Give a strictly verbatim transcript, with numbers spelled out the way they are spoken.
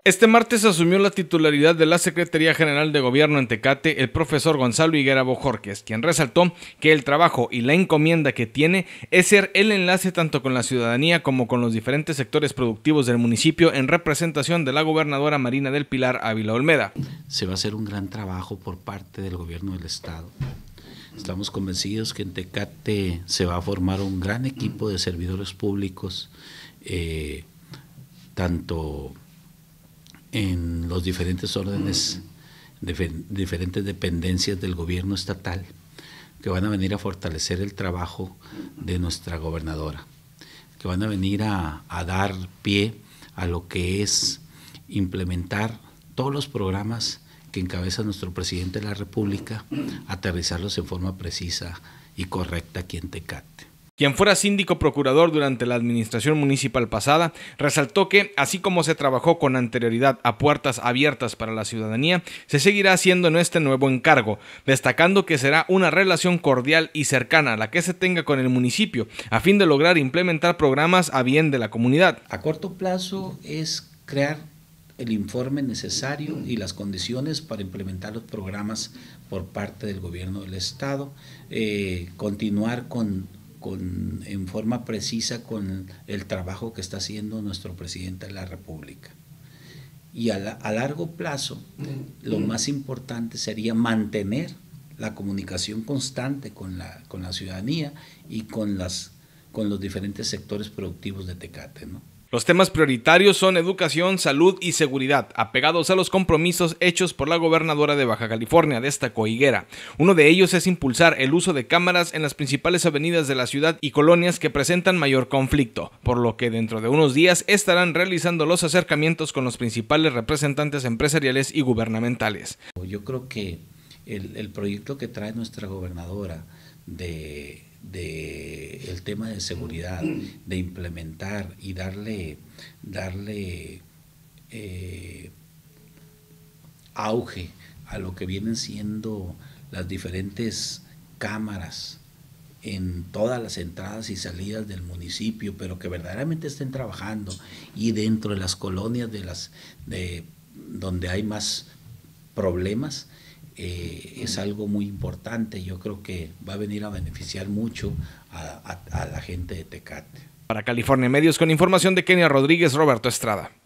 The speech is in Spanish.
Este martes asumió la titularidad de la Secretaría General de Gobierno en Tecate el profesor Gonzalo Higuera Bojorquez, quien resaltó que el trabajo y la encomienda que tiene es ser el enlace tanto con la ciudadanía como con los diferentes sectores productivos del municipio en representación de la gobernadora Marina del Pilar Ávila Olmeda. Se va a hacer un gran trabajo por parte del gobierno del estado. Estamos convencidos que en Tecate se va a formar un gran equipo de servidores públicos, eh, tanto en los diferentes órdenes, de diferentes dependencias del gobierno estatal, que van a venir a fortalecer el trabajo de nuestra gobernadora, que van a venir a, a dar pie a lo que es implementar todos los programas que encabeza nuestro presidente de la República, aterrizarlos en forma precisa y correcta aquí en Tecate. Quien fuera síndico procurador durante la administración municipal pasada, resaltó que, así como se trabajó con anterioridad a puertas abiertas para la ciudadanía, se seguirá haciendo en este nuevo encargo, destacando que será una relación cordial y cercana la que se tenga con el municipio, a fin de lograr implementar programas a bien de la comunidad. A corto plazo es crear el informe necesario y las condiciones para implementar los programas por parte del gobierno del estado, eh, continuar con Con, en forma precisa con el trabajo que está haciendo nuestro presidente de la República. Y a, la, a largo plazo, lo más importante sería mantener la comunicación constante con la, con la ciudadanía y con, las, con los diferentes sectores productivos de Tecate, ¿no? Los temas prioritarios son educación, salud y seguridad, apegados a los compromisos hechos por la gobernadora de Baja California, destacó Higuera. Uno de ellos es impulsar el uso de cámaras en las principales avenidas de la ciudad y colonias que presentan mayor conflicto, por lo que dentro de unos días estarán realizando los acercamientos con los principales representantes empresariales y gubernamentales. Yo creo que el, el proyecto que trae nuestra gobernadora de... de el tema de seguridad, de implementar y darle, darle eh, auge a lo que vienen siendo las diferentes cámaras en todas las entradas y salidas del municipio, pero que verdaderamente estén trabajando y dentro de las colonias de las de donde hay más problemas. Eh, es algo muy importante. Yo creo que va a venir a beneficiar mucho a, a, a la gente de Tecate. Para California Medios, con información de Kenia Rodríguez, Roberto Estrada.